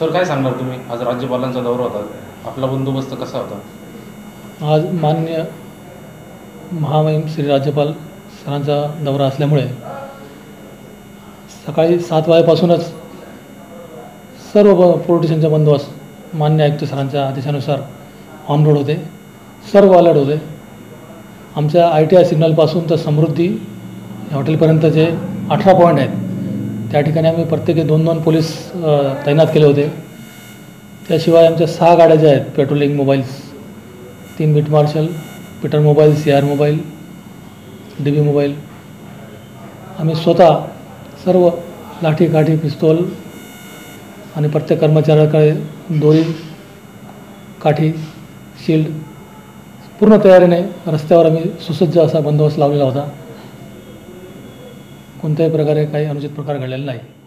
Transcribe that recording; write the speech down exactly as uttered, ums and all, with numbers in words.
Sir काय सांगणार तुम्ही, आज राज्यपालांचा दौरा होता, आपला बंदोबस्त कसा होता? आज माननीय महामहिम श्री राज्यपाल सरांचा दौरा असल्यामुळे सकाळी सात वाजेपासूनच सर्व ब पोलीस स्टेशनचा बंदोबस्त मान्य आयुक्त सरांच्या आदेशानुसार ऑन रोड होते, सर्व अलर्ट होते. आमच्या आय टी आय सिग्नलपासून तर समृद्धी या हॉटेलपर्यंतचे अठरा पॉईंट आहेत. त्या ठिकाणी आम्ही प्रत्येकी दोन दोन पोलीस तैनात केले होते. त्याशिवाय आमच्या सहा गाड्या ज्या आहेत पेट्रोलिंग मोबाईल्स, तीन beat marshal, Peter mobile, C R mobile, D B mobile, आम्ही स्वतः सर्व लाठी काठी पिस्तूल आणि प्रत्येक कर्मचाऱ्याकडे दोरी काठी शिल्ड पूर्ण तयारीने रस्त्यावर आम्ही सुसज्ज असा बंदोबस्त लावलेला होता. कोणत्याही प्रकारे काही अनुचित प्रकार घडलेला नाही.